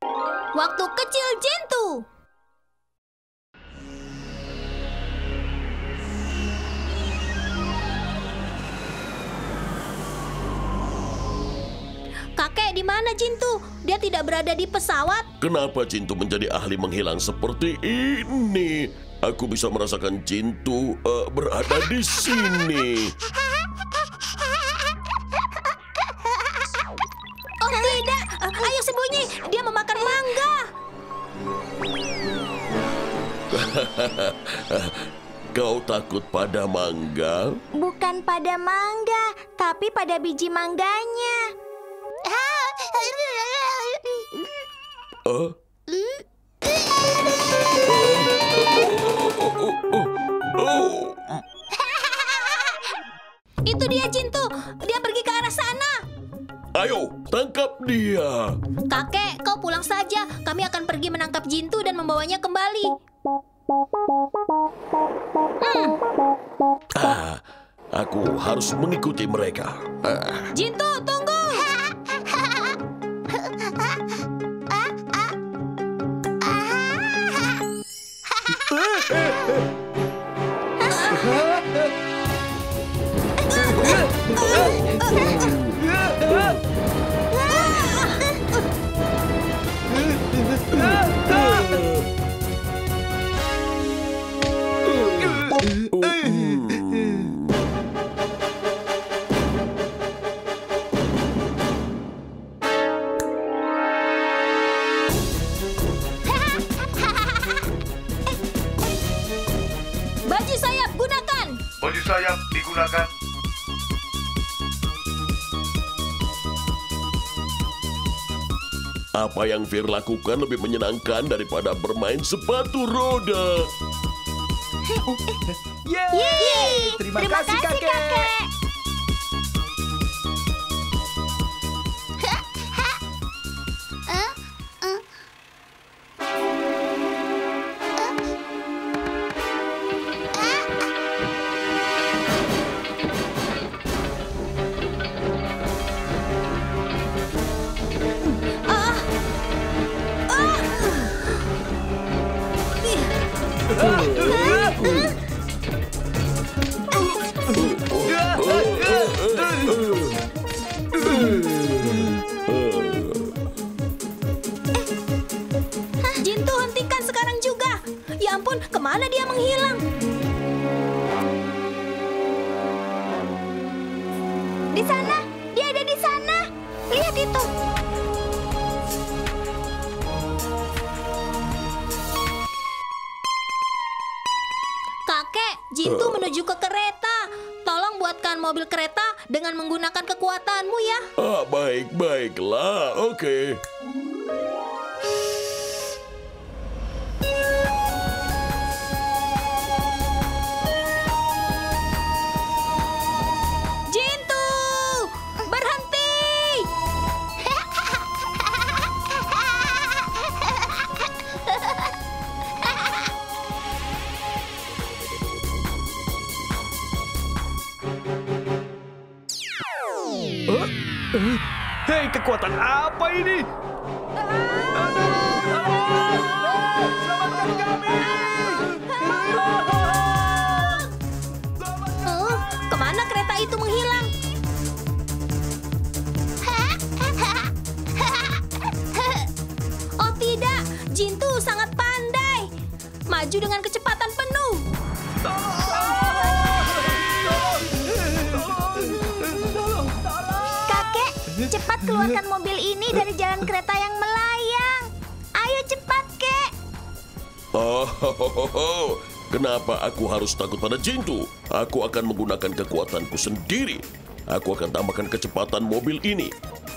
Waktu kecil Jintu. Kakek, di mana Jintu? Dia tidak berada di pesawat. Kenapa Jintu menjadi ahli menghilang seperti ini? Aku bisa merasakan Jintu berada di sini. Oh tidak, ayo sembunyi. Dia memakan mangga. Kau takut pada mangga? Bukan pada mangga, tapi pada biji mangganya. Itu dia Jintu. Dia pergi ke arah sana. Ayo, tangkap dia. Kakek, kau pulang saja. Kami akan pergi menangkap Jintu dan membawanya kembali. Aku harus mengikuti mereka. Jintu, tunggu. Baju sayap, gunakan. Baju sayap digunakan. Apa yang Fir lakukan lebih menyenangkan daripada bermain sepatu roda. Yeay! Terima kasih, kakek. Jintu, hentikan sekarang juga. Ya ampun, kemana dia menghilang? Di sana, dia ada di sana. Lihat itu. Kakek, Jintu menuju ke kereta. Tolong buatkan mobil kereta dengan menggunakan kekuatanmu ya. Baiklah, oke. Jintu, berhenti. Hei, kekuatan apa ini? Selamatkan kami! Kemana kereta itu menghilang? Oh tidak, Jintu sangat pandai. Maju dengan kecepatan penuh. Kakek, cepat keluarkan mobil ini dari jalan kereta yang melayang. Ayo cepat, kek. Kenapa aku harus takut pada Jintu? Aku akan menggunakan kekuatanku sendiri. Aku akan tambahkan kecepatan mobil ini.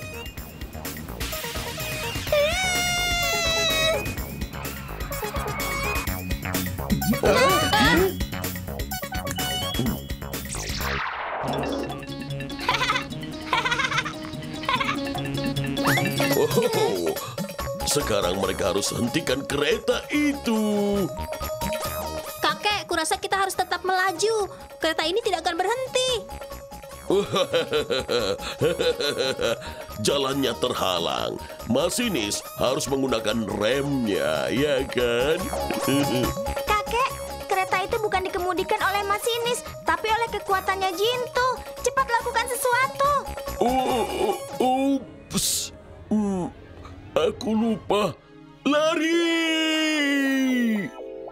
Sekarang mereka harus hentikan kereta itu. Kakek, kurasa kita harus tetap melaju. Kereta ini tidak akan berhenti. Jalannya terhalang. Masinis harus menggunakan remnya, ya kan? Kakek, kereta itu bukan dikemudikan oleh masinis, tapi oleh kekuatannya Jintu. Cepat lakukan sesuatu. Ups. Aku lupa. Lari!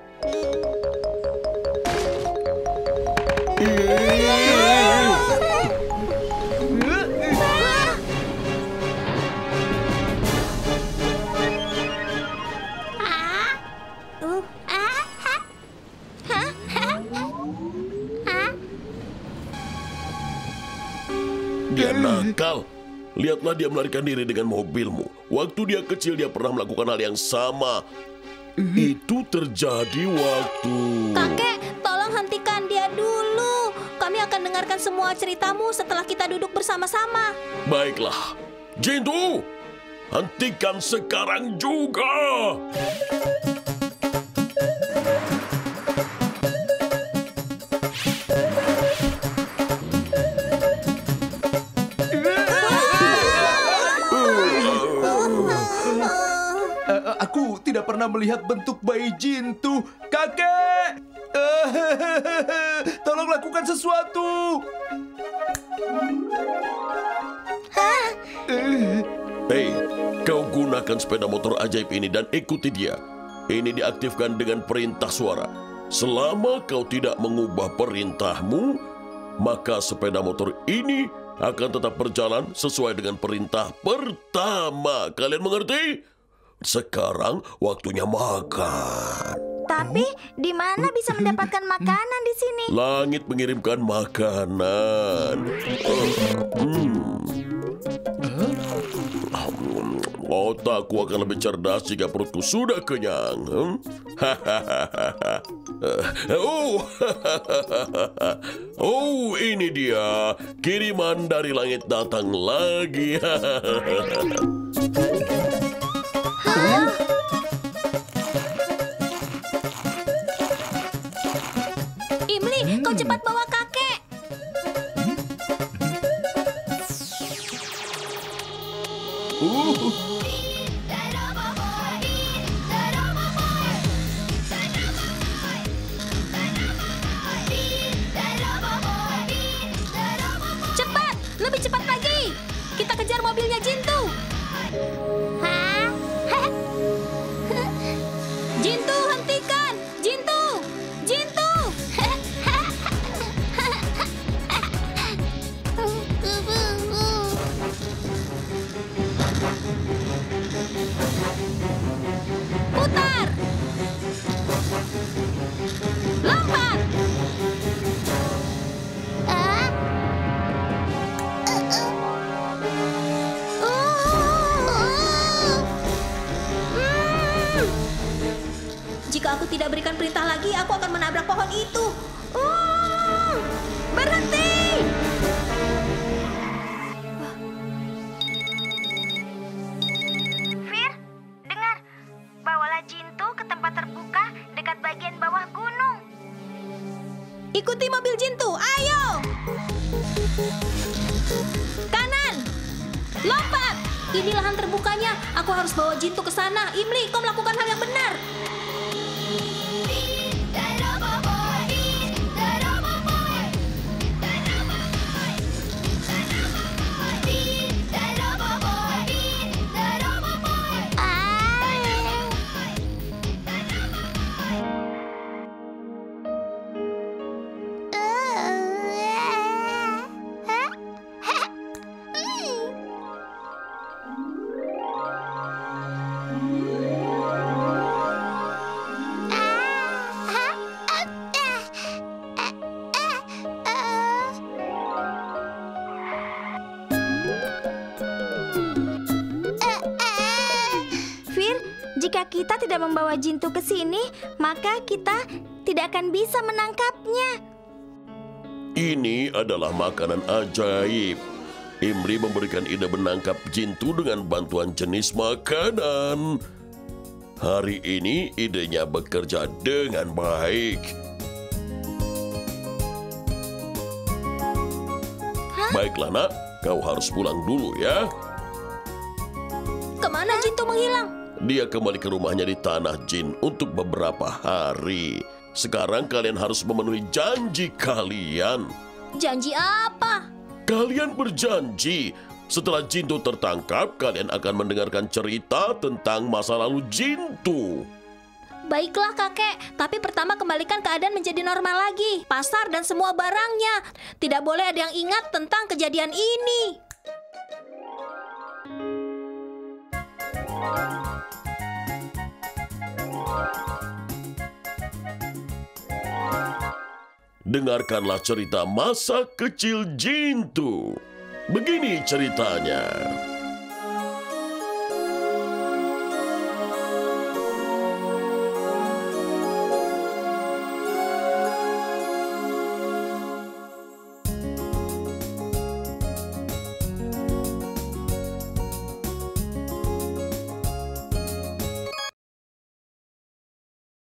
Dia nakal. Lihatlah dia melarikan diri dengan mobilmu. Waktu dia kecil dia pernah melakukan hal yang sama. Itu terjadi waktu... Kakek, tolong hentikan dia dulu. Kami akan dengarkan semua ceritamu setelah kita duduk bersama-sama. Baiklah. Jintu, hentikan sekarang juga. Aku tidak pernah melihat bentuk bayi Jintu. Kakek! Tolong lakukan sesuatu. Hei, kau gunakan sepeda motor ajaib ini dan ikuti dia. Ini diaktifkan dengan perintah suara. Selama kau tidak mengubah perintahmu, maka sepeda motor ini akan tetap berjalan sesuai dengan perintah pertama. Kalian mengerti? Sekarang waktunya makan. Tapi di mana bisa mendapatkan makanan di sini? Langit mengirimkan makanan. Otakku akan lebih cerdas jika perutku sudah kenyang. Oh, ini dia. Kiriman dari langit datang lagi. Imli, kau cepat bawa kakek. Cepat, lebih cepat lagi. Kita kejar mobilnya Jintu. Hah? Jintu, hentikan! Jintu! Jintu! Putar! Lompat! Jika aku tidak berikan perintah lagi, aku akan menabrak pohon itu. Berhenti! Fir, dengar. Bawalah Jintu ke tempat terbuka dekat bagian bawah gunung. Ikuti mobil Jintu, ayo! Kanan! Lompat! Ini lahan terbukanya. Aku harus bawa Jintu ke sana. Imli, kau melakukan hal yang benar. Jika kita tidak membawa Jintu ke sini, maka kita tidak akan bisa menangkapnya. Ini adalah makanan ajaib. Imri memberikan ide menangkap Jintu dengan bantuan jenis makanan. Hari ini idenya bekerja dengan baik. Baiklah nak, kau harus pulang dulu ya. Kemana Jintu menghilang? Dia kembali ke rumahnya di Tanah Jin untuk beberapa hari. Sekarang kalian harus memenuhi janji kalian. Janji apa? Kalian berjanji, setelah Jintu tertangkap, kalian akan mendengarkan cerita tentang masa lalu Jintu. Baiklah kakek, tapi pertama kembalikan keadaan menjadi normal lagi. Pasar dan semua barangnya. Tidak boleh ada yang ingat tentang kejadian ini. Dengarkanlah cerita masa kecil Jintu. Begini ceritanya.